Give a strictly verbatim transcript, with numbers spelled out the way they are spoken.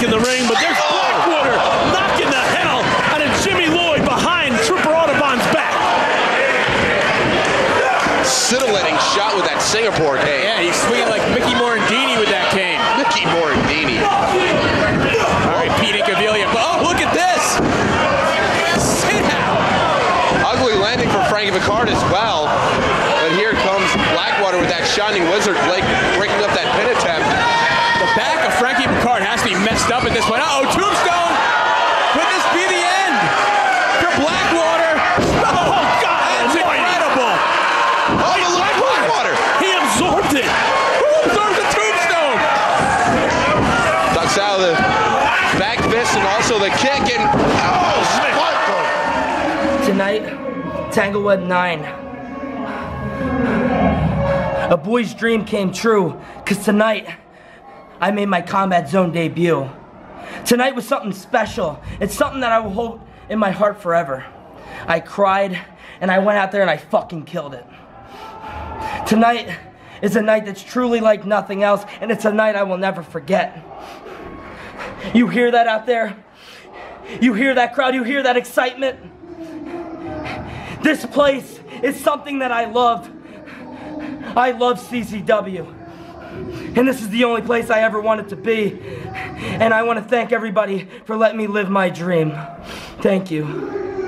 in the ring, but there's Blackwater knocking the hell out of Jimmy Lloyd behind Trooper Audubon's back. Scintillating shot with that Singapore cane. Yeah, he's swinging like Mickey Morandini with that cane. Mickey Morandini. All right, Pete Incaviglia. Oh, look at this! Sit down. Ugly landing for Frankie Pickard as well. But here comes Blackwater with that Shining Wizard Blake breaking up that pin attempt. The back of Frankie Pickard has to be messed up at this point. Uh-oh, Tombstone! Could this be the end for Blackwater? Oh, God, that's incredible! Oh, look at Blackwater! He absorbed it. Who absorbs the Tombstone? Ducks out of the back fist and also the kick and oh, Smith. Tonight, Tanglewood nine. A boy's dream came true, because tonight, I made my Combat Zone debut. Tonight was something special. It's something that I will hold in my heart forever. I cried, and I went out there and I fucking killed it. Tonight is a night that's truly like nothing else, and it's a night I will never forget. You hear that out there? You hear that crowd? You hear that excitement? This place is something that I love. I love C C W. And this is the only place I ever wanted to be. And I want to thank everybody for letting me live my dream. Thank you.